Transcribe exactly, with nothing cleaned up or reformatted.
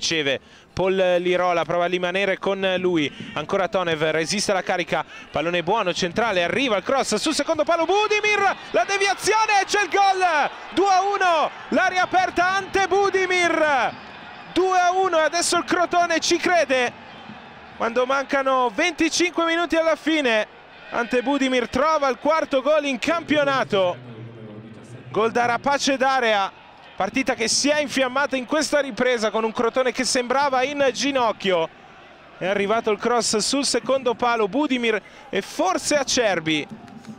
riceve Paul Lirola, prova a rimanere con lui, ancora Tonev, resiste alla carica, pallone buono, centrale, arriva il cross sul secondo palo, Budimir, la deviazione e c'è il gol, due a uno, l'aria aperta Ante Budimir, due a uno, e adesso il Crotone ci crede, quando mancano venticinque minuti alla fine, Ante Budimir trova il quarto gol in campionato, gol da rapace d'area. Partita che si è infiammata in questa ripresa con un Crotone che sembrava in ginocchio. È arrivato il cross sul secondo palo, Budimir e forse Acerbi